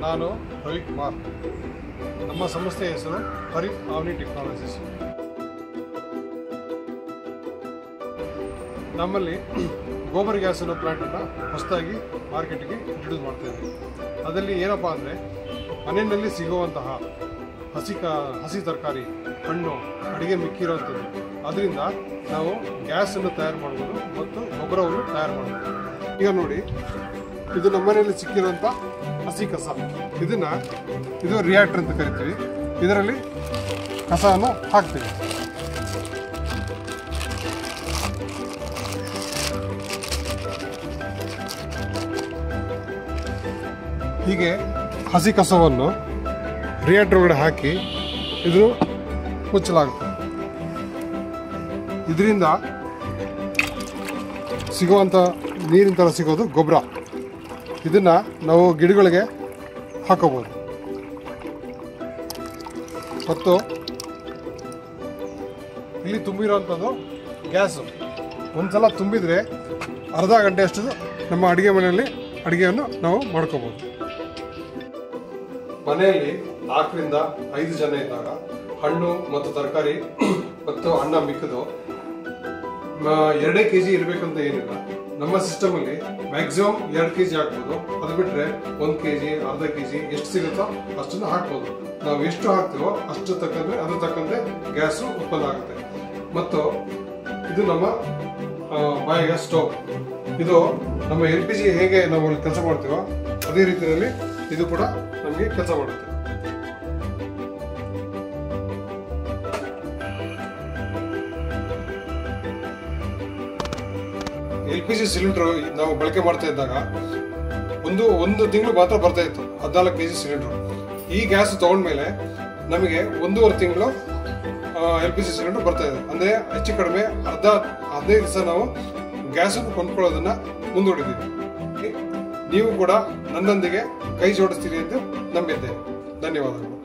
ನಾನು ರವಿಕುಮಾರ್. ನಮ್ಮ ಸಂಸ್ಥೆಯ ಹೆಸರು ಹರಿ ಆವ್ನಿ ಟೆಕ್ನಾಲಜೀಸ್. ನಮ್ಮಲ್ಲಿ ಗೋಬರ್ ಗ್ಯಾಸ್ ಅನ್ನೋ ಪ್ಲಾಂಟನ್ನು ಹೊಸದಾಗಿ ಮಾರ್ಕೆಟಿಗೆ ಇಂಟ್ರೊಡ್ಯೂಸ್ ಮಾಡ್ತಾಯಿದ್ವಿ. ಅದರಲ್ಲಿ ಏನಪ್ಪ ಅಂದರೆ ಮನೆಯಲ್ಲಿ ಸಿಗುವಂತಹ ಹಸಿ ತರಕಾರಿ, ಹಣ್ಣು, ಅಡುಗೆ ಮಿಕ್ಕಿರೋವಂಥದ್ದು, ಅದರಿಂದ ನಾವು ಗ್ಯಾಸನ್ನು ತಯಾರು ಮಾಡ್ಬೋದು ಮತ್ತು ಗೊಬ್ಬರವನ್ನು ತಯಾರು ಮಾಡ್ಬೋದು. ಈಗ ನೋಡಿ, ಇದು ನಮ್ಮ ಮನೆಯಲ್ಲಿ ಸಿಕ್ಕಿರೋಂಥ ಹಸಿ ಕಸ. ಇದು ರಿಯಾಕ್ಟರ್ ಅಂತ ಕರಿತೀವಿ. ಇದರಲ್ಲಿ ಕಸವನ್ನು ಹಾಕ್ತೀವಿ. ಹೀಗೆ ಹಸಿ ಕಸವನ್ನು ರಿಯಾಕ್ಟರ್ ಒಳಗಡೆ ಹಾಕಿ ಇದು ಮುಚ್ಚಲಾಗುತ್ತೆ. ಇದರಿಂದ ಸಿಗುವಂಥ ನೀರಿನ ಥರ ಸಿಗೋದು ಗೊಬ್ಬರ. ಇದನ್ನು ನಾವು ಗಿಡಗಳಿಗೆ ಹಾಕೋಬೋದು. ಮತ್ತು ಇಲ್ಲಿ ತುಂಬಿರೋವಂಥದ್ದು ಗ್ಯಾಸು. ಒಂದ್ಸಲ ತುಂಬಿದರೆ ಅರ್ಧ ಗಂಟೆ ಅಷ್ಟು ನಮ್ಮ ಅಡುಗೆ ಮನೆಯಲ್ಲಿ ಅಡುಗೆಯನ್ನು ನಾವು ಮಾಡ್ಕೋಬೋದು. ಮನೆಯಲ್ಲಿ 4 ರಿಂದ 5 ಜನ ಇದ್ದಾಗ ಹಣ್ಣು ಮತ್ತು ತರಕಾರಿ ಮತ್ತು ಅನ್ನ ಮಿಕ್ಕಿದು 2 kg ಇರಬೇಕಂತ ಏನಿಲ್ಲ. ನಮ್ಮ ಸಿಸ್ಟಮಲ್ಲಿ ಮ್ಯಾಕ್ಸಿಮಮ್ 2 kg ಹಾಕ್ಬೋದು. ಅದು ಬಿಟ್ಟರೆ 1 kg, ಅರ್ಧ kg ಎಷ್ಟು ಸಿಗುತ್ತೋ ಅಷ್ಟನ್ನು ಹಾಕ್ಬೋದು. ನಾವು ಎಷ್ಟು ಹಾಕ್ತೀವೋ ಅಷ್ಟು ತಕ್ಕಂತೆ ಗ್ಯಾಸು ಉತ್ಪನ್ನ ಆಗುತ್ತೆ. ಮತ್ತು ಇದು ನಮ್ಮ ಬಯೋಗ್ಯಾಸ್ ಸ್ಟೋವ್. ಇದು ನಮ್ಮ LPG ಹೇಗೆ ನಾವು ಕೆಲಸ ಮಾಡ್ತೀವೋ ಅದೇ ರೀತಿಯಲ್ಲಿ ಇದು ಕೂಡ ನಮಗೆ ಕೆಲಸ ಮಾಡುತ್ತೆ. LPG ಸಿಲಿಂಡರ್ ನಾವು ಬಳಕೆ ಮಾಡ್ತಾ ಇದ್ದಾಗ ಒಂದು ತಿಂಗಳು ಮಾತ್ರ ಬರ್ತಾ ಇತ್ತು, 14 kg ಸಿಲಿಂಡರ್. ಈ ಗ್ಯಾಸ್ ತಗೊಂಡ್ಮೇಲೆ ನಮಗೆ 1.5 ತಿಂಗಳು LPG ಸಿಲಿಂಡರ್ ಬರ್ತಾ ಇದೆ. ಅಂದ್ರೆ ಹೆಚ್ಚು ಕಡಿಮೆ 15 ದಿವಸ ನಾವು ಗ್ಯಾಸನ್ನು ಕೊಂಡ್ಕೊಳ್ಳೋದನ್ನ ಮುಂದೂಡಿದ್ದೀವಿ. ನೀವು ಕೂಡ ನನ್ನೊಂದಿಗೆ ಕೈ ಜೋಡಿಸ್ತೀರಿ ಎಂದು ನಂಬಿದ್ದೇನೆ. ಧನ್ಯವಾದಗಳು.